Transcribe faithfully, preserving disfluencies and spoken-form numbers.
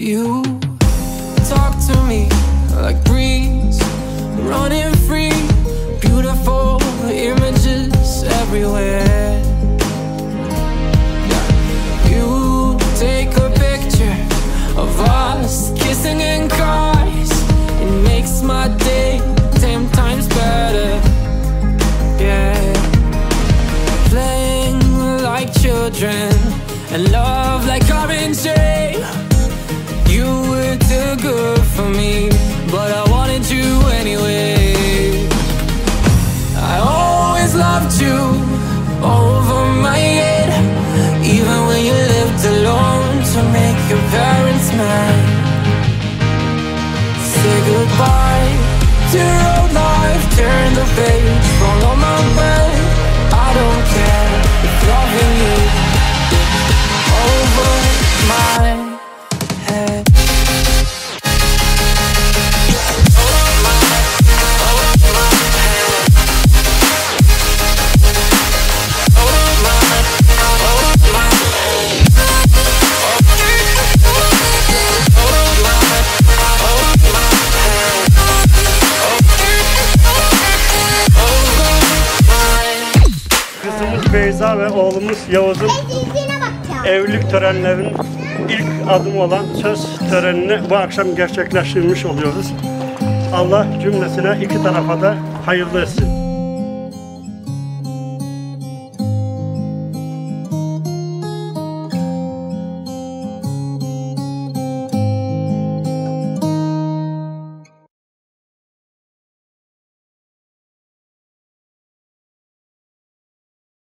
You talk to me like breeze, running free, beautiful images everywhere. You take a picture of us kissing in cars, it makes my day ten times better. Yeah, playing like children and love like orange rain. You were too good for me, but I wanted you anyway. I always loved you over my head, even when you lived alone to make your parents mad. Say goodbye to road life, turn the page, follow my bed. I don't care if loving you over my head. Kızımız Beyza ve oğlumuz Yavuz'un evlilik törenlerinin ilk adımı olan söz törenini bu akşam gerçekleştirmiş oluyoruz. Allah cümlesine iki tarafa da hayırlı etsin.